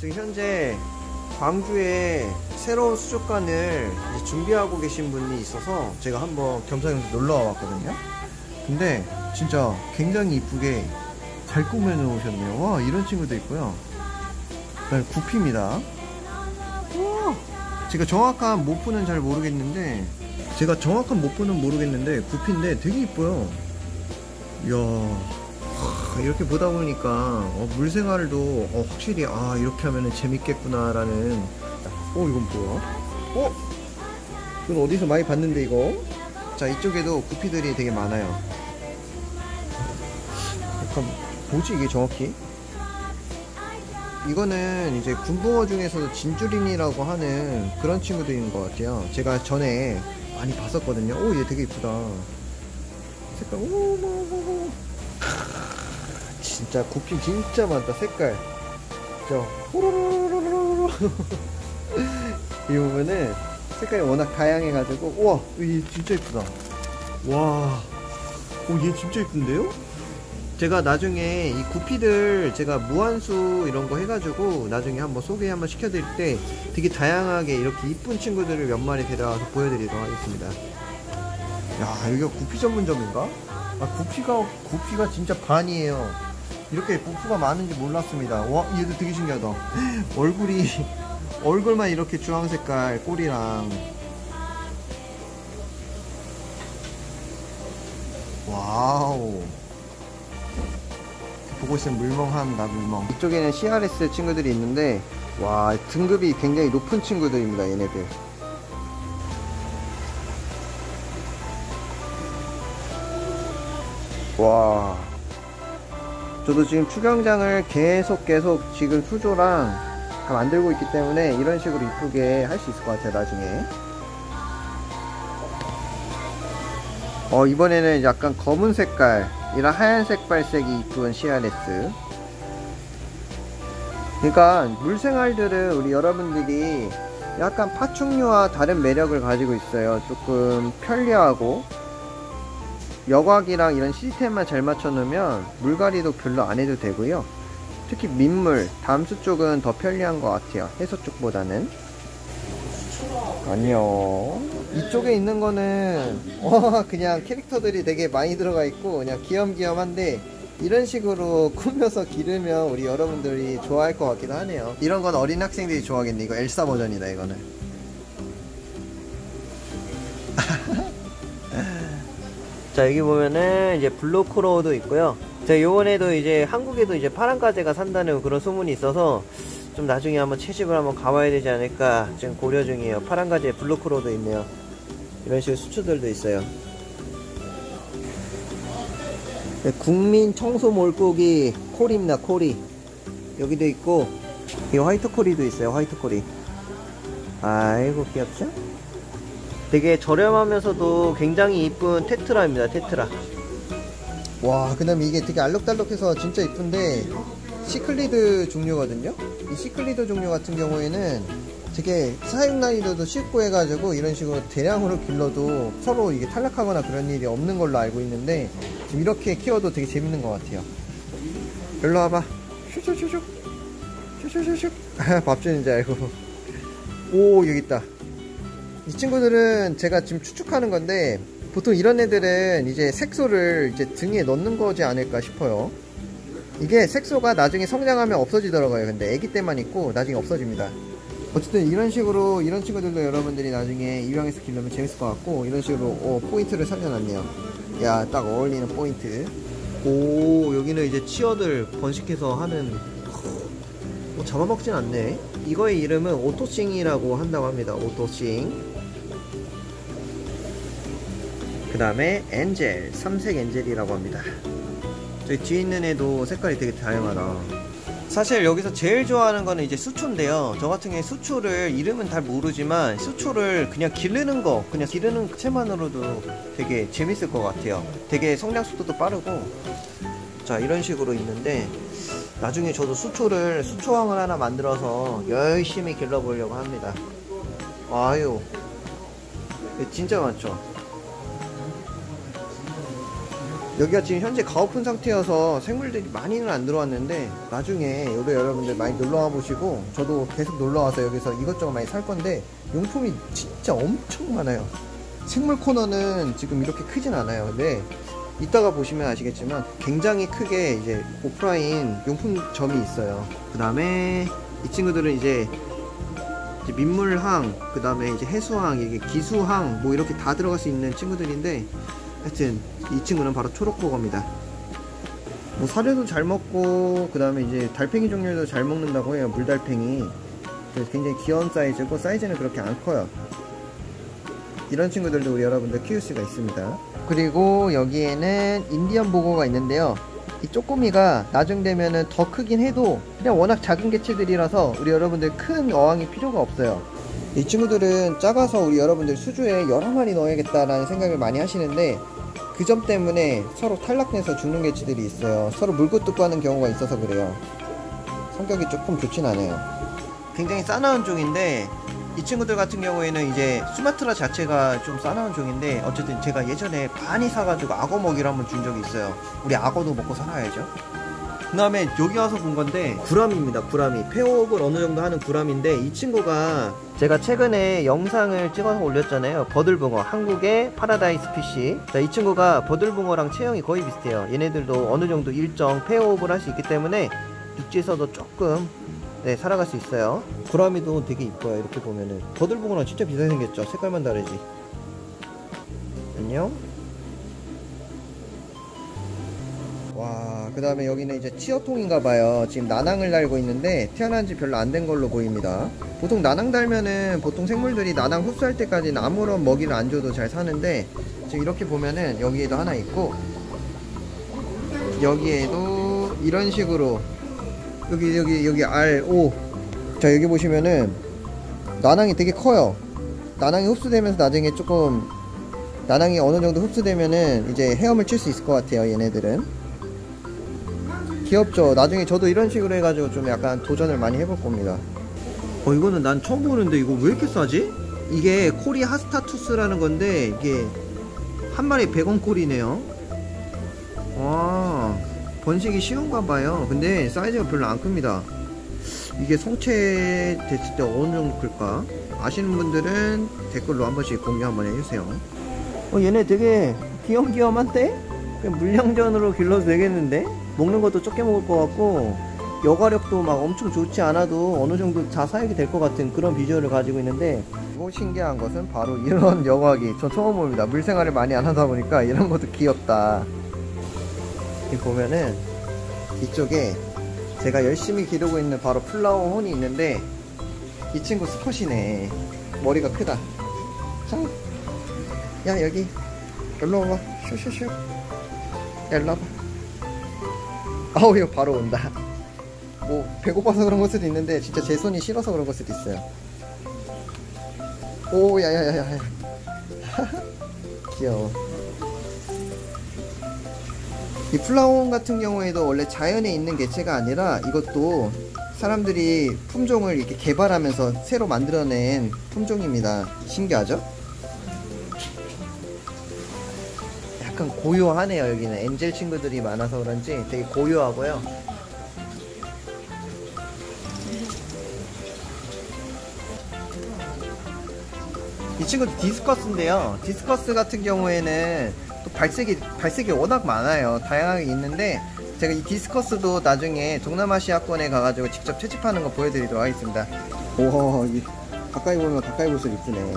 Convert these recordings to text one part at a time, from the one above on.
지금 현재 광주에 새로운 수족관을 이제 준비하고 계신 분이 있어서 제가 한번 겸사겸사 놀러 왔거든요. 근데 진짜 굉장히 이쁘게 잘 꾸며 놓으셨네요. 와, 이런 친구도 있고요. 그다음에 구피입니다. 우와, 제가 정확한 모프는 잘 모르겠는데 구피인데 되게 이뻐요. 이야, 이렇게 보다 보니까 물생활도 확실히 이렇게 하면은 재밌겠구나 라는. 이건 뭐야? 이건 어디서 많이 봤는데 이거. 자, 이쪽에도 구피들이 되게 많아요. 약간 뭐지 이게 정확히? 이거는 이제 군붕어 중에서도 진주린이라고 하는 그런 친구들인 것 같아요. 제가 전에 많이 봤었거든요. 얘 되게 이쁘다. 색깔, 진짜 구피 진짜 많다. 색깔 호로로로로로로 이 부분은 색깔이 워낙 다양해가지고, 우와, 얘 진짜 이쁘다. 와, 얘 진짜 이쁜데요? 제가 나중에 이 구피들 제가 무한수 이런 거 해가지고 나중에 한번 소개 한번 시켜드릴 때 되게 다양하게 이렇게 이쁜 친구들을 몇 마리 데려와서 보여드리도록 하겠습니다. 야, 여기가 구피 전문점인가? 구피가 진짜 반이에요. 이렇게 부프가 많은지 몰랐습니다. 와, 얘도 되게 신기하다. 얼굴만 이렇게 주황 색깔 꼬리랑. 와우, 보고 있으면 물멍한다, 물멍. 이쪽에는 CRS 친구들이 있는데, 와, 등급이 굉장히 높은 친구들입니다, 얘네들. 와, 저도 지금 추경장을 계속 지금 수조랑 다 만들고 있기 때문에 이런 식으로 이쁘게 할 수 있을 것 같아요, 나중에. 이번에는 약간 검은 색깔, 이런 하얀색 발색이 이쁜 CRS. 그러니까 물생활들은 우리 여러분들이 약간 파충류와 다른 매력을 가지고 있어요. 조금 편리하고 여과기랑 이런 시스템만 잘 맞춰 놓으면 물갈이도 별로 안 해도 되고요. 특히 민물, 담수 쪽은 더 편리한 것 같아요, 해서 쪽보다는. 안녕. 이쪽에 있는 거는 그냥 캐릭터들이 되게 많이 들어가 있고 그냥 귀염귀염한데, 이런 식으로 꾸며서 기르면 우리 여러분들이 좋아할 것 같기도 하네요. 이런 건 어린 학생들이 좋아하겠네. 이거 엘사 버전이다, 이거는. 자, 여기 보면은 이제 블루크로우도 있고요. 자, 요번에도 이제 한국에도 이제 파란가재가 산다는 그런 소문이 있어서 좀 나중에 한번 채집을 한번 가봐야 되지 않을까 지금 고려 중이에요. 파란가재, 블루크로우도 있네요. 이런 식으로 수초들도 있어요. 네, 국민 청소 몰고기 코리입니다. 코리 여기도 있고, 이 화이트 코리도 있어요. 화이트 코리. 아이고 귀엽죠? 되게 저렴하면서도 굉장히 이쁜 테트라입니다. 테트라. 와, 그 다음에 이게 되게 알록달록해서 진짜 이쁜데 시클리드 종류거든요. 이 시클리드 종류 같은 경우에는 되게 사육 난이도도 쉽고 해가지고 이런 식으로 대량으로 길러도 서로 이게 탈락하거나 그런 일이 없는 걸로 알고 있는데, 지금 이렇게 키워도 되게 재밌는 것 같아요. 일로 와봐. 슉슉슉슉 슉슉슉슉 밥 주는 줄 알고. 오, 여기 있다. 이 친구들은 제가 지금 추측하는 건데, 보통 이런 애들은 이제 색소를 이제 등에 넣는 거지 않을까 싶어요. 이게 색소가 나중에 성장하면 없어지더라고요. 근데 애기 때만 있고 나중에 없어집니다. 어쨌든 이런 식으로 이런 친구들도 여러분들이 나중에 입양해서 기르면 재밌을 것 같고, 이런 식으로 포인트를 살려놨네요. 야, 딱 어울리는 포인트. 오, 여기는 이제 치어들 번식해서 하는, 잡아먹진 않네. 이거의 이름은 오토싱이라고 한다고 합니다. 오토싱. 그 다음에 엔젤, 삼색 엔젤이라고 합니다. 저기 뒤에 있는 애도 색깔이 되게 다양하다. 사실 여기서 제일 좋아하는 거는 이제 수초인데요. 저 같은 경우에 수초를 이름은 잘 모르지만 수초를 그냥 기르는 거, 그냥 기르는 자체만으로도 되게 재밌을 것 같아요. 되게 성장 속도도 빠르고. 자, 이런 식으로 있는데 나중에 저도 수초왕을 하나 만들어서 열심히 길러보려고 합니다. 아유, 진짜 많죠. 여기가 지금 현재 가오픈 상태여서 생물들이 많이는 안 들어왔는데 나중에 여러분들 많이 놀러와 보시고 저도 계속 놀러와서 여기서 이것저것 많이 살 건데 용품이 진짜 엄청 많아요. 생물 코너는 지금 이렇게 크진 않아요. 근데 이따가 보시면 아시겠지만 굉장히 크게 이제 오프라인 용품점이 있어요. 그 다음에 이 친구들은 이제 민물항, 그 다음에 이제 해수항, 이게 기수항 뭐 이렇게 다 들어갈 수 있는 친구들인데 하여튼 이 친구는 바로 초록버거입니다. 뭐 사료도 잘 먹고 그 다음에 이제 달팽이 종류도 잘 먹는다고 해요. 물달팽이. 그래서 굉장히 귀여운 사이즈고 사이즈는 그렇게 안 커요. 이런 친구들도 우리 여러분들 키울 수가 있습니다. 그리고 여기에는 인디언 보고가 있는데요. 이 쪼꼬미가 나중 되면은 더 크긴 해도 그냥 워낙 작은 개체들이라서 우리 여러분들 큰 어항이 필요가 없어요. 이 친구들은 작아서 우리 여러분들 수조에 여러 마리 넣어야겠다라는 생각을 많이 하시는데 그 점 때문에 서로 탈락해서 죽는 개체들이 있어요. 서로 물고 뜯고 하는 경우가 있어서 그래요. 성격이 조금 좋진 않아요. 굉장히 싸나운 종인데 이 친구들 같은 경우에는 이제 수마트라 자체가 좀 싸나운 종인데 어쨌든 제가 예전에 많이 사가지고 악어 먹이를 한번 준 적이 있어요. 우리 악어도 먹고 살아야죠. 그 다음에 여기 와서 본 건데 구라미입니다. 구라미. 페어업을 어느 정도 하는 구라미인데 이 친구가 제가 최근에 영상을 찍어서 올렸잖아요. 버들붕어, 한국의 파라다이스 피쉬. 자, 이 친구가 버들붕어랑 체형이 거의 비슷해요. 얘네들도 어느 정도 일정 페어업을 할 수 있기 때문에 육지에서도 조금 살아갈 수 있어요. 구라미도 되게 이뻐요. 이렇게 보면은 버들붕어랑 진짜 비슷하게 생겼죠. 색깔만 다르지. 안녕. 와, 그 다음에 여기는 이제 치어통인가봐요. 지금 나낭을 달고 있는데 태어난 지 별로 안 된 걸로 보입니다. 보통 나낭 달면은 보통 생물들이 나낭 흡수할 때까지는 아무런 먹이를 안 줘도 잘 사는데 지금 이렇게 보면은 여기에도 하나 있고 여기에도 이런 식으로 여기 R5. 자, 여기 보시면은 나낭이 되게 커요. 나낭이 흡수되면서 나중에 조금 나낭이 어느 정도 흡수되면은 이제 헤엄을 칠 수 있을 것 같아요. 얘네들은 귀엽죠. 나중에 저도 이런 식으로 해가지고 좀 약간 도전을 많이 해볼 겁니다. 이거는 난 처음 보는데 이거 왜 이렇게 싸지? 이게 코리 하스타투스라는 건데 이게 한 마리에 100원 꼴이네요. 와, 번식이 쉬운가 봐요. 근데 사이즈가 별로 안 큽니다. 이게 성체 됐을 때 어느 정도 클까? 아시는 분들은 댓글로 한 번씩 공유 한번 해주세요. 얘네 되게 귀염귀염한데? 그냥 물량전으로 길러도 되겠는데? 먹는 것도 적게 먹을 것 같고 여과력도 막 엄청 좋지 않아도 어느 정도 자사육이 될 것 같은 그런 비주얼을 가지고 있는데 그리고 신기한 것은 바로 이런 여과기. 전 처음 봅니다. 물생활을 많이 안 하다 보니까 이런 것도 귀엽다. 여기 보면은 이쪽에 제가 열심히 기르고 있는 바로 플라워 혼이 있는데 이 친구 수컷이네. 머리가 크다. 자, 야 여기 일로 와봐. 슈슈슈. 야 일로 와봐. 아우 이거 바로 온다. 뭐 배고파서 그런 걸 수도 있는데 진짜 제 손이 싫어서 그런 걸 수도 있어요. 오 야야야야. 귀여워. 이 플라워온 같은 경우에도 원래 자연에 있는 개체가 아니라 이것도 사람들이 품종을 이렇게 개발하면서 새로 만들어낸 품종입니다. 신기하죠? 약간 고요하네요. 여기는 엔젤 친구들이 많아서 그런지 되게 고요하고요. 이 친구도 디스커스인데요. 디스커스 같은 경우에는 또 발색이 워낙 많아요. 다양하게 있는데 제가 이 디스커스도 나중에 동남아시아권에 가가지고 직접 채집하는 거 보여드리도록 하겠습니다. 우와, 가까이 보면 가까이 볼수록 이쁘네.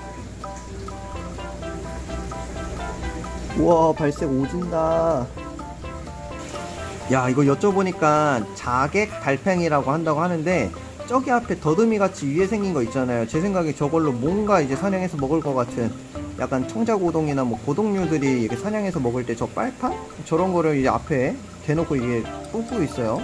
우와, 발색 오진다. 야, 이거 여쭤보니까 자객 달팽이라고 한다고 하는데 저기 앞에 더듬이 같이 위에 생긴 거 있잖아요. 제 생각에 저걸로 뭔가 이제 사냥해서 먹을 것 같은 약간 청자고동이나 뭐 고동류들이 이렇게 사냥해서 먹을 때 저 빨판? 저런 거를 이제 앞에 대놓고 이게 뿜뿌 있어요.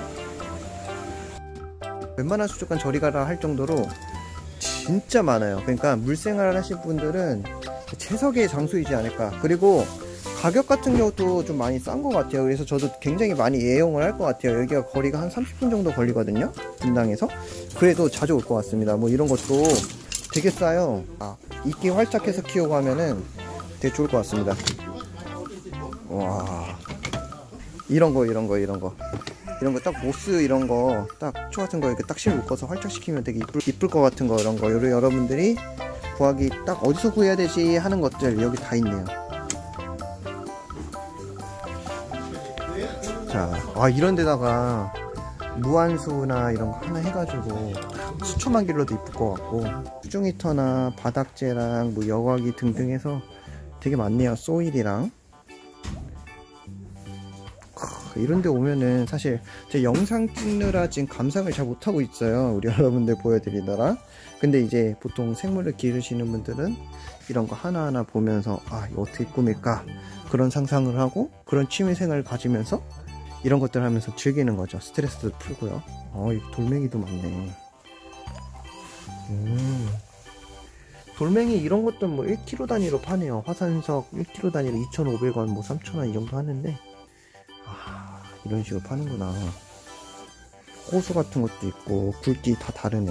웬만한 수족관 저리 가라 할 정도로 진짜 많아요. 그러니까 물생활을 하실 분들은 최적의 장소이지 않을까. 그리고 가격 같은 경우도 좀 많이 싼 것 같아요. 그래서 저도 굉장히 많이 애용을 할 것 같아요. 여기가 거리가 한 30분 정도 걸리거든요, 분당에서. 그래도 자주 올 것 같습니다. 뭐 이런 것도 되게 싸요. 이끼 활착해서 키우고 하면은 되게 좋을 것 같습니다. 와, 이런 거 딱 모스 이런 거 딱 초 같은 거 이렇게 딱 실 묶어서 활짝 시키면 되게 이쁠 것 같은 거, 이런 거 여러분들이 구하기 딱 어디서 구해야 되지 하는 것들 여기 다 있네요. 자, 이런 데다가 무한수나 이런 거 하나 해가지고 수초만 길러도 이쁠 것 같고, 수중 히터나 바닥재랑 뭐 여과기 등등 해서 되게 많네요. 소일이랑. 이런 데 오면은 사실 제 영상 찍느라 지금 감상을 잘 못하고 있어요. 우리 여러분들 보여드리느라. 근데 이제 보통 생물을 기르시는 분들은 이런 거 하나하나 보면서 이거 어떻게 꾸밀까, 그런 상상을 하고 그런 취미생활을 가지면서 이런 것들 하면서 즐기는 거죠. 스트레스도 풀고요. 이 돌멩이도 많네. 돌멩이 이런 것도 뭐 1kg 단위로 파네요. 화산석 1kg 단위로 2,500원, 뭐 3,000원 이 정도 하는데, 이런 식으로 파는구나. 호수 같은 것도 있고 굵기 다 다르네.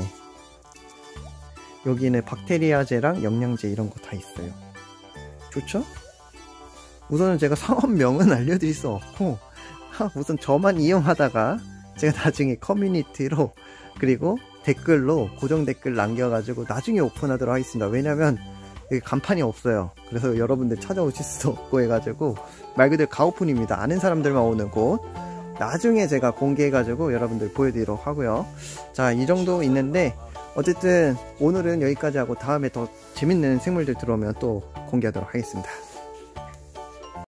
여기는 박테리아제랑 영양제 이런 거 다 있어요. 좋죠? 우선은 제가 사업명은 알려드릴 수 없고, 우선 저만 이용하다가 제가 나중에 커뮤니티로 그리고 댓글로 고정 댓글 남겨가지고 나중에 오픈하도록 하겠습니다. 왜냐면 여기 간판이 없어요. 그래서 여러분들 찾아오실 수도 없고 해가지고 말 그대로 가오픈입니다. 아는 사람들만 오는 곳. 나중에 제가 공개해가지고 여러분들 보여드리도록 하고요. 자, 이 정도 있는데 어쨌든 오늘은 여기까지 하고 다음에 더 재밌는 생물들 들어오면 또 공개하도록 하겠습니다.